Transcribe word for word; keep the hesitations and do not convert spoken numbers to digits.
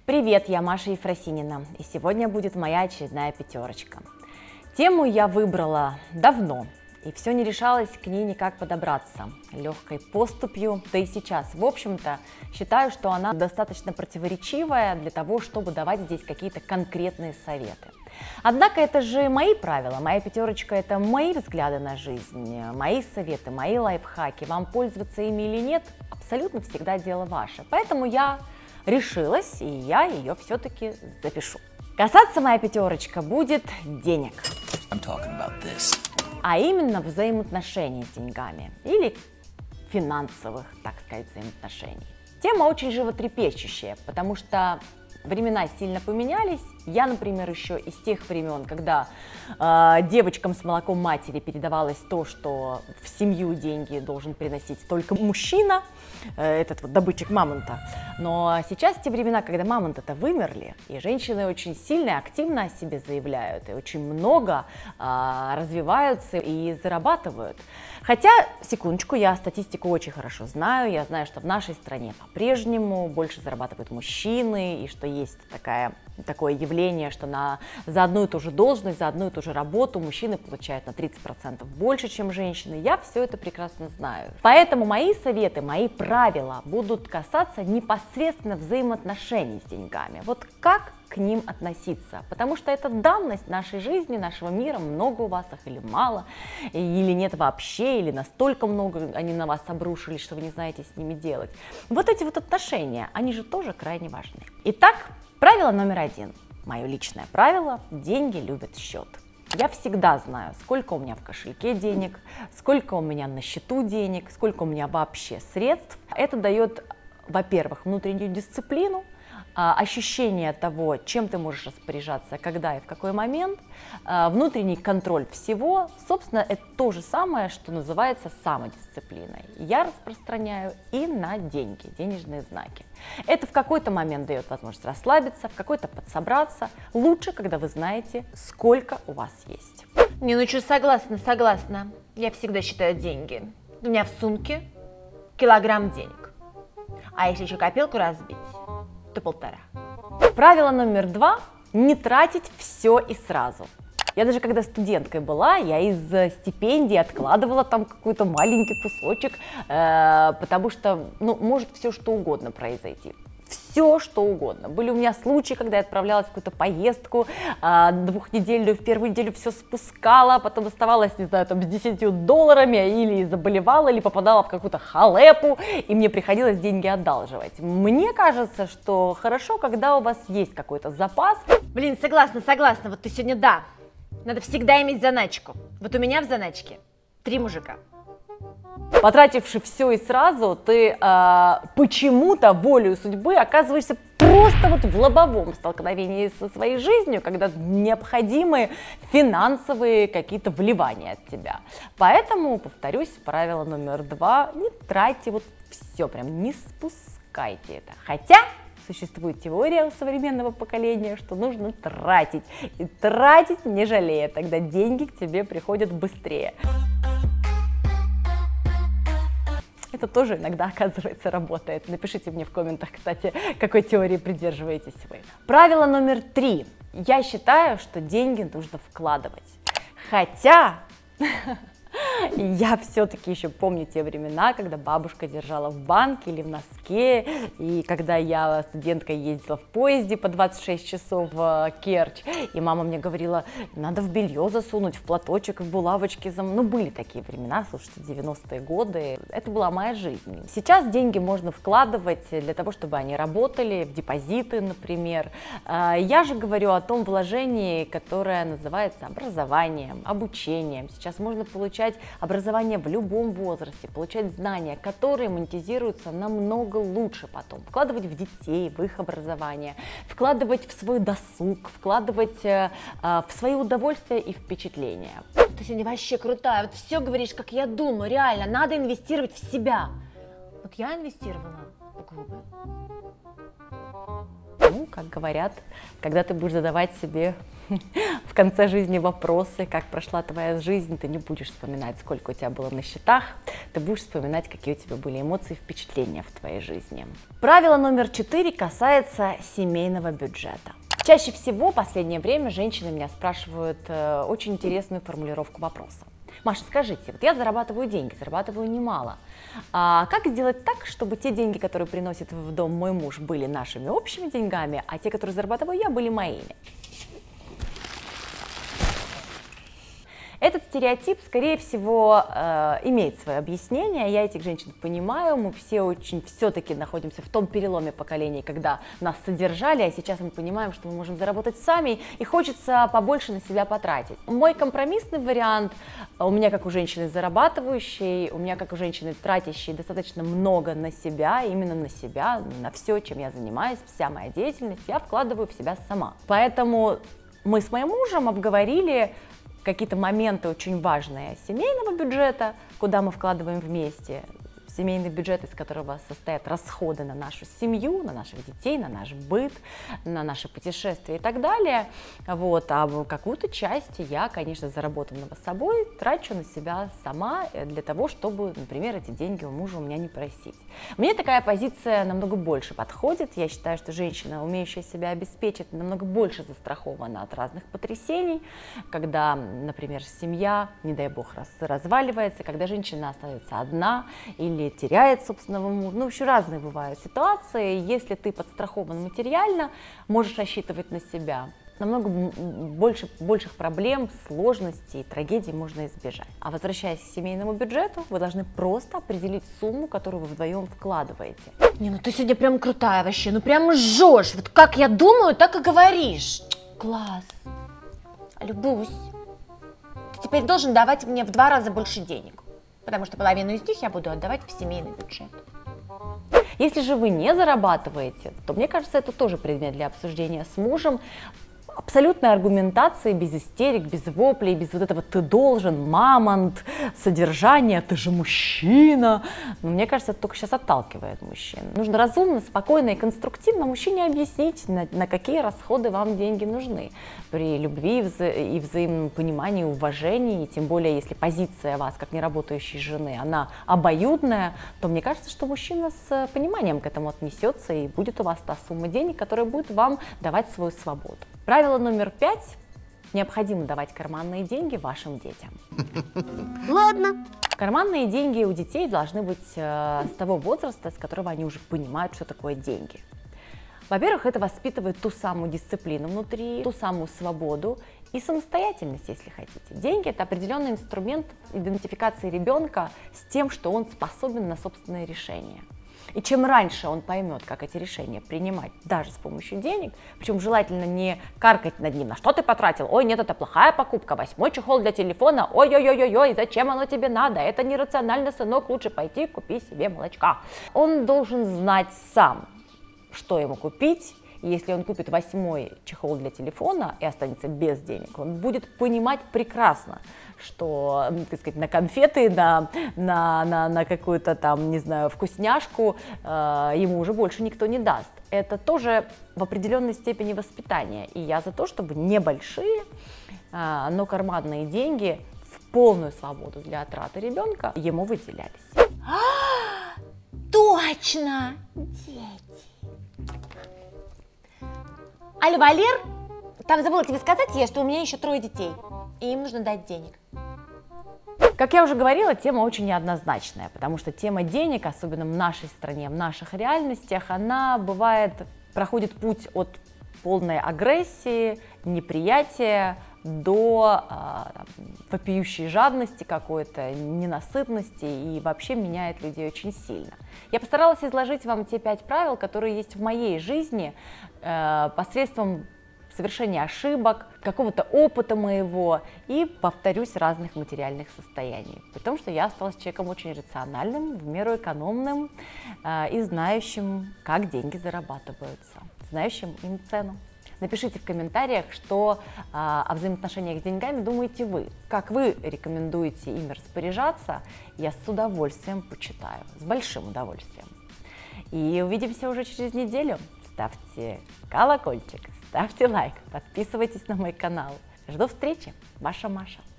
Привет, я Маша Ефросинина, и сегодня будет моя очередная пятерочка. Тему я выбрала давно, и все не решалось к ней никак подобраться. Легкой поступью, да и сейчас. В общем-то, считаю, что она достаточно противоречивая для того, чтобы давать здесь какие-то конкретные советы. Однако это же мои правила, моя пятерочка – это мои взгляды на жизнь, мои советы, мои лайфхаки. Вам пользоваться ими или нет, абсолютно всегда дело ваше. Поэтому я решилась, и я ее все-таки запишу. Касаться моя пятерочка будет денег. I'm talking about this. А именно взаимоотношений с деньгами или финансовых, так сказать, взаимоотношений. Тема очень животрепещущая, потому что времена сильно поменялись. Я, например, еще из тех времен, когда э, девочкам с молоком матери передавалось то, что в семью деньги должен приносить только мужчина, э, этот вот добытчик мамонта. Но сейчас те времена, когда мамонты-то вымерли, и женщины очень сильно и активно о себе заявляют, и очень много э, развиваются и зарабатывают. Хотя, секундочку, я статистику очень хорошо знаю, я знаю, что в нашей стране по-прежнему больше зарабатывают мужчины, и что есть такая, такое явление, что на, за одну и ту же должность, за одну и ту же работу мужчины получают на тридцать процентов больше, чем женщины. Я все это прекрасно знаю. Поэтому мои советы, мои правила будут касаться непосредственно взаимоотношений с деньгами. Вот как к ним относиться, потому что это данность нашей жизни, нашего мира, много у вас их или мало, или нет вообще, или настолько много они на вас обрушились, что вы не знаете с ними делать. Вот эти вот отношения, они же тоже крайне важны. Итак, правило номер один, мое личное правило: деньги любят счет. Я всегда знаю, сколько у меня в кошельке денег, сколько у меня на счету денег, сколько у меня вообще средств. Это дает, во-первых, внутреннюю дисциплину, ощущение того, чем ты можешь распоряжаться, когда и в какой момент, внутренний контроль всего. Собственно, это то же самое, что называется самодисциплиной. Я распространяю и на деньги, денежные знаки. Это в какой-то момент дает возможность расслабиться, в какой-то подсобраться. Лучше, когда вы знаете, сколько у вас есть. Не, ну что, согласна, согласна. Я всегда считаю деньги. У меня в сумке килограмм денег. А если еще копилку разбить, то полтора. Правило номер два – не тратить все и сразу. Я даже когда студенткой была, я из стипендии откладывала там какой-то маленький кусочек, э, потому что, ну, может все что угодно произойти. Все, что угодно. Были у меня случаи, когда я отправлялась в какую-то поездку, э, двухнедельную, в первую неделю все спускала, потом оставалась, не знаю, там с десятью долларами, или заболевала, или попадала в какую-то халепу, и мне приходилось деньги одалживать. Мне кажется, что хорошо, когда у вас есть какой-то запас. Блин, согласна, согласна. Вот ты сегодня, да, надо всегда иметь заначку. Вот у меня в заначке три мужика. Потративши все и сразу, ты э, почему-то волею судьбы оказываешься просто вот в лобовом столкновении со своей жизнью, когда необходимы финансовые какие-то вливания от тебя. Поэтому, повторюсь, правило номер два: не тратьте вот все, прям не спускайте это. Хотя существует теория у современного поколения, что нужно тратить. И тратить не жалея, тогда деньги к тебе приходят быстрее. Это тоже иногда, оказывается, работает. Напишите мне в комментах, кстати, какой теории придерживаетесь вы. Правило номер три. Я считаю, что деньги нужно вкладывать. Хотя я все-таки еще помню те времена, когда бабушка держала в банке или в носке, и когда я студенткой ездила в поезде по двадцать шесть часов в Керчь, и мама мне говорила: надо в белье засунуть, в платочек, в булавочки. Ну, были такие времена, слушайте, девяностые годы, это была моя жизнь. Сейчас деньги можно вкладывать для того, чтобы они работали, в депозиты, например. Я же говорю о том вложении, которое называется образованием, обучением. Сейчас можно получать образование в любом возрасте, получать знания, которые монетизируются намного лучше потом. Вкладывать в детей, в их образование, вкладывать в свой досуг, вкладывать э, в свои удовольствия и впечатления. Ты сегодня вообще крутая, вот все говоришь, как я думаю, реально, надо инвестировать в себя. Вот я инвестировала в клубы. Ну, как говорят, когда ты будешь задавать себе в конце жизни вопросы, как прошла твоя жизнь, ты не будешь вспоминать, сколько у тебя было на счетах, ты будешь вспоминать, какие у тебя были эмоции, впечатления в твоей жизни. Правило номер четыре касается семейного бюджета. Чаще всего в последнее время женщины меня спрашивают э, очень интересную формулировку вопроса. Маша, скажите, вот я зарабатываю деньги, зарабатываю немало. А как сделать так, чтобы те деньги, которые приносит в дом мой муж, были нашими общими деньгами, а те, которые зарабатываю я, были моими? Этот стереотип, скорее всего, э, имеет свое объяснение, я этих женщин понимаю, мы все очень все-таки находимся в том переломе поколений, когда нас содержали, а сейчас мы понимаем, что мы можем заработать сами, и хочется побольше на себя потратить. Мой компромиссный вариант, у меня как у женщины зарабатывающей, у меня как у женщины тратящей достаточно много на себя, именно на себя, на все, чем я занимаюсь, вся моя деятельность, я вкладываю в себя сама. Поэтому мы с моим мужем обговорили какие-то моменты очень важные семейного бюджета, куда мы вкладываем вместе, семейный бюджет, из которого состоят расходы на нашу семью, на наших детей, на наш быт, на наши путешествия и так далее. Вот. А какую-то часть я, конечно, заработанного собой трачу на себя сама для того, чтобы, например, эти деньги у мужа у меня не просить. Мне такая позиция намного больше подходит. Я считаю, что женщина, умеющая себя обеспечить, намного больше застрахована от разных потрясений, когда, например, семья, не дай бог, раз, разваливается, когда женщина остается одна или теряет собственного мужа. Ну, еще разные бывают ситуации. Если ты подстрахован материально, можешь рассчитывать на себя. Намного больше, больших проблем, сложностей, трагедий можно избежать. А возвращаясь к семейному бюджету, вы должны просто определить сумму, которую вы вдвоем вкладываете. Не, ну ты сегодня прям крутая вообще, ну прям жжешь. Вот как я думаю, так и говоришь. Класс. Любусь. Ты теперь должен давать мне в два раза больше денег, потому что половину из них я буду отдавать в семейный бюджет. Если же вы не зарабатываете, то, мне кажется, это тоже предмет для обсуждения с мужем. Абсолютной аргументации, без истерик, без воплей, без вот этого «ты должен», «мамонт», «содержание», «ты же мужчина». Но мне кажется, это только сейчас отталкивает мужчин. Нужно разумно, спокойно и конструктивно мужчине объяснить, на, на какие расходы вам деньги нужны. При любви и, вза и взаимном понимании, уважении, и тем более, если позиция вас, как неработающей жены, она обоюдная, то мне кажется, что мужчина с пониманием к этому отнесется, и будет у вас та сумма денег, которая будет вам давать свою свободу. Правило номер пять. Необходимо давать карманные деньги вашим детям. Ладно. Карманные деньги у детей должны быть э, с того возраста, с которого они уже понимают, что такое деньги. Во-первых, это воспитывает ту самую дисциплину внутри, ту самую свободу и самостоятельность, если хотите. Деньги – это определенный инструмент идентификации ребенка с тем, что он способен на собственные решения. И чем раньше он поймет, как эти решения принимать, даже с помощью денег, причем желательно не каркать над ним, на что ты потратил, ой, нет, это плохая покупка, восьмой чехол для телефона, ой-ой-ой-ой, зачем оно тебе надо, это нерационально, сынок, лучше пойти купи себе молочка. Он должен знать сам, что ему купить. И если он купит восьмой чехол для телефона и останется без денег, он будет понимать прекрасно, что, так сказать, на конфеты, на, на, на, на какую-то там, не знаю, вкусняшку э, ему уже больше никто не даст. Это тоже в определенной степени воспитание. И я за то, чтобы небольшие, э, но карманные деньги в полную свободу для траты ребенка ему выделялись. Точно! Дети. Алло, Валер, там забыла тебе сказать я, что у меня еще трое детей, и им нужно дать денег. Как я уже говорила, тема очень неоднозначная, потому что тема денег, особенно в нашей стране, в наших реальностях, она бывает, проходит путь от полной агрессии, неприятия до а, там, вопиющей жадности какой-то, ненасытности и вообще меняет людей очень сильно. Я постаралась изложить вам те пять правил, которые есть в моей жизни э, посредством совершения ошибок, какого-то опыта моего и, повторюсь, разных материальных состояний. При том, что я осталась человеком очень рациональным, в меру экономным э, и знающим, как деньги зарабатываются, знающим им цену. Напишите в комментариях, что а, о взаимоотношениях с деньгами думаете вы, как вы рекомендуете ими распоряжаться. Я с удовольствием почитаю, с большим удовольствием. И увидимся уже через неделю. ставьте колокольчик, ставьте лайк, подписывайтесь на мой канал. Жду встречи, ваша Маша.